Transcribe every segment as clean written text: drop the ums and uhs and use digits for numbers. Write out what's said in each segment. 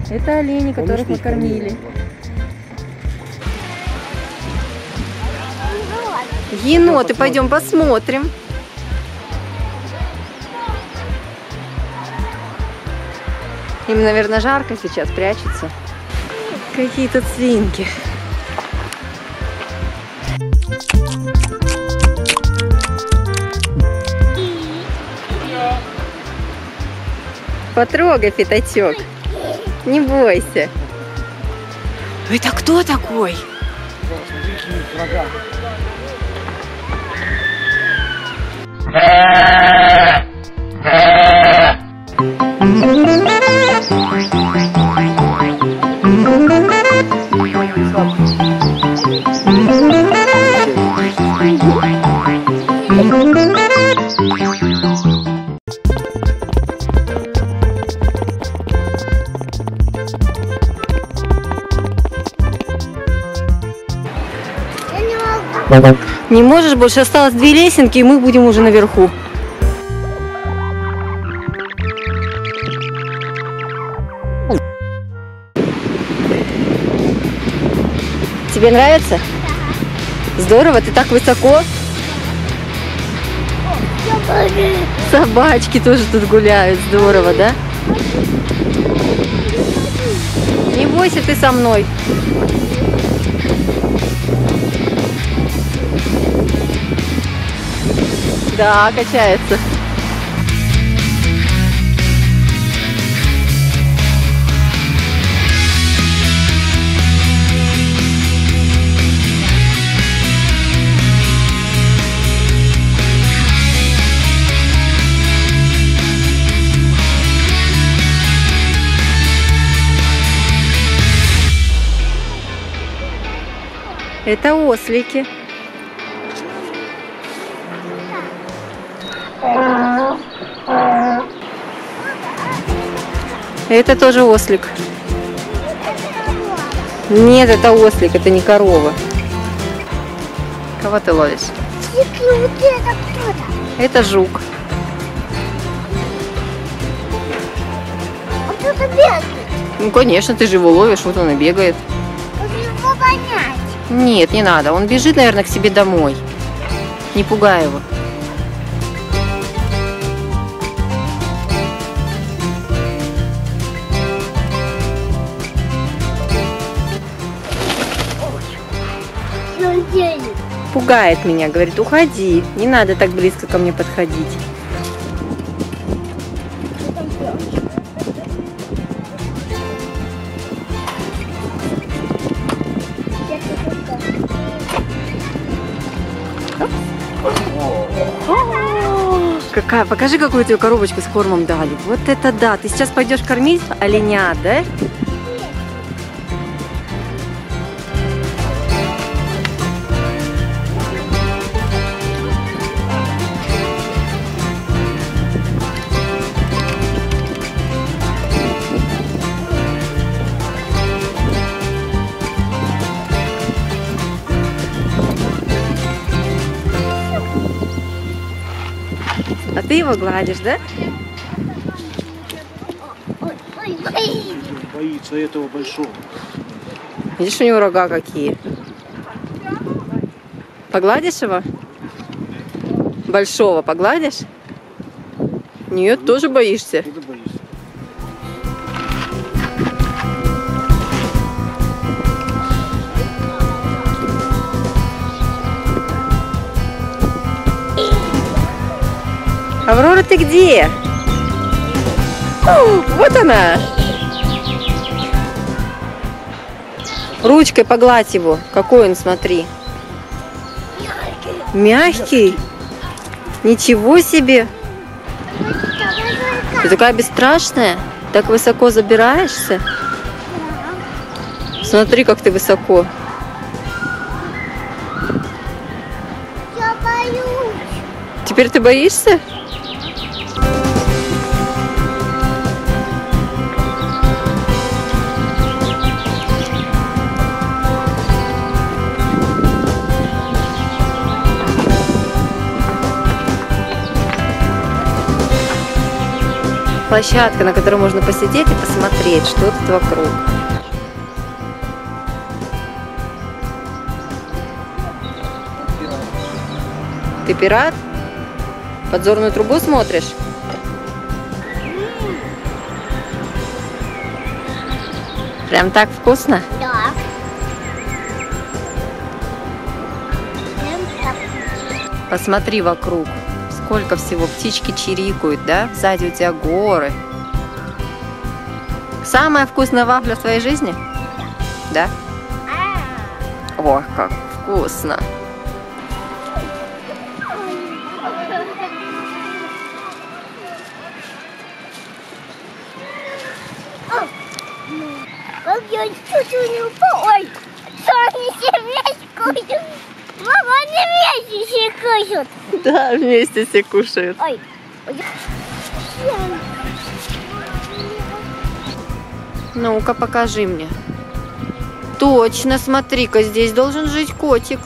Это олени, которых мы кормили. Еноты, пойдем посмотрим. Им, наверное, жарко сейчас, прячутся. Какие-то свинки. Потрогай, пятачок. Не бойся. Это кто такой? Не можешь больше? Осталось 2 лесенки, и мы будем уже наверху. Тебе нравится? Да. Здорово, ты так высоко. Собачки тоже тут гуляют, здорово, да? Не бойся, ты со мной. Да, качается. Это ослики. Это тоже ослик. Нет, это ослик, это не корова. Кого ты ловишь? Это жук. А кто-то бегает. Ну, конечно, ты же его ловишь, вот он и бегает. Его понять. Нет, не надо. Он бежит, наверное, к себе домой. Не пугай его. Пугает меня, говорит, уходи, не надо так близко ко мне подходить. Какая, покажи, какую тебе коробочку с кормом дали. Вот это да, ты сейчас пойдешь кормить оленят, да? А ты его гладишь, да? Боится этого большого. Видишь, у него рога какие. Погладишь его? Большого погладишь? Нет, тоже боишься. Аврора, ты где? О, вот она. Ручкой погладь его. Какой он, смотри. Мягкий? Ничего себе. Ты такая бесстрашная? Так высоко забираешься? Смотри, как ты высоко. Я боюсь. Теперь ты боишься? Площадка, на которой можно посидеть и посмотреть, что тут вокруг. Ты пират? Подзорную трубу смотришь? Прям так вкусно? Да. Посмотри вокруг. Сколько всего, птички чирикают, да? Сзади у тебя горы. Самая вкусная вафля в твоей жизни? Да? Ох, как вкусно. Как я чуть не упал. Ой, они все вместе кушают. Мама, они вместе все кушают. Да, вместе все кушают. Ой. Ну-ка, покажи мне. Точно, смотри-ка, здесь должен жить котик.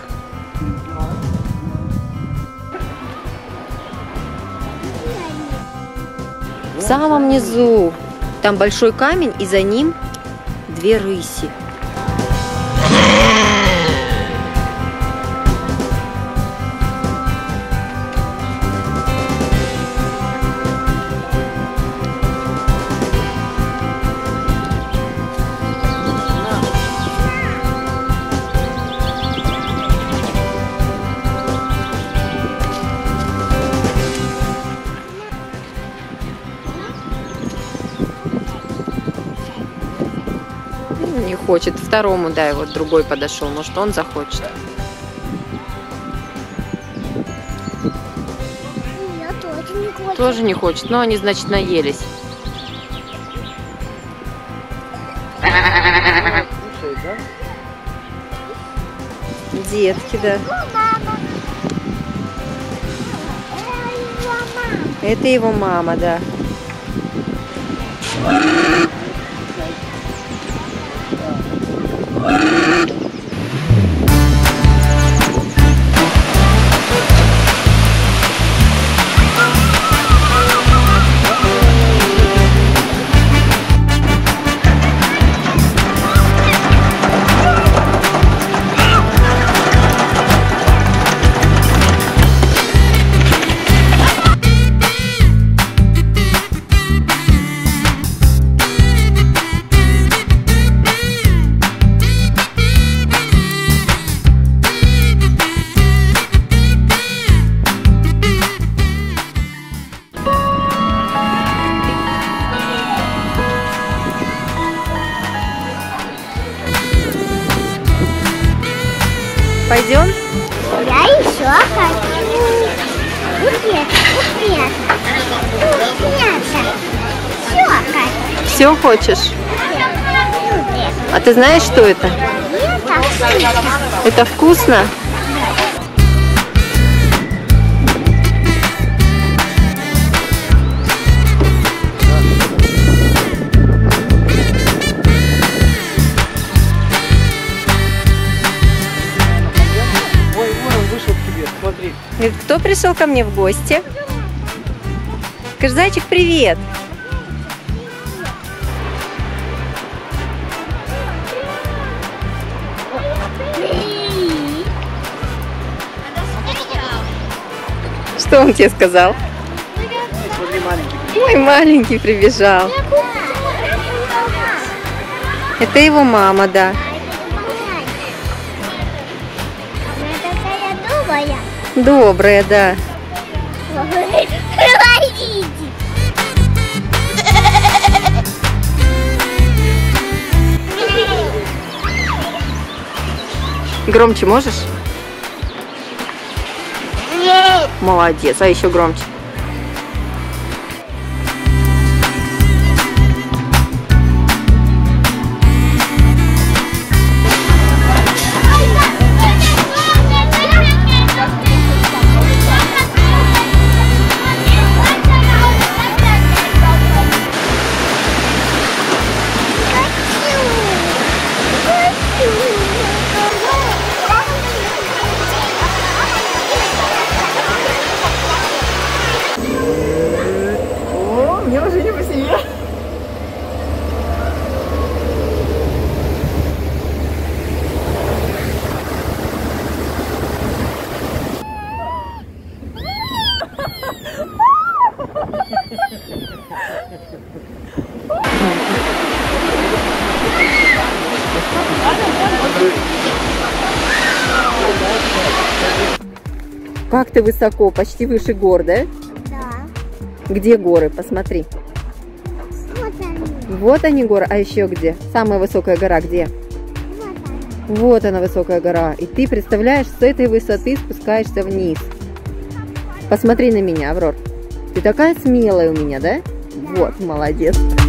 В самом низу. Там большой камень, и за ним 2 рыси. Не хочет. Второму дай, вот другой подошел. Может, он захочет. Я тоже не хочу. Тоже не хочет. Но они, значит, наелись. Детки, да. Мама. Это его мама, да. Пойдем? Я еще хочу. Все хочу. Все хочешь? А ты знаешь, что это? Это вкусно? Говорит, кто пришел ко мне в гости? Скажи, зайчик, привет. Что он тебе сказал? Ой, маленький прибежал. Это его мама, да. Добрая, да. Громче можешь? Молодец, а еще громче. Как ты высоко, почти выше гор, да? Да. Где горы? Посмотри. Вот они. Вот они горы, а еще где? Самая высокая гора где? Вот они. Вот она высокая гора. И ты представляешь, с этой высоты спускаешься вниз. Посмотри на меня, Аврор. Ты такая смелая у меня, да? Вот, молодец.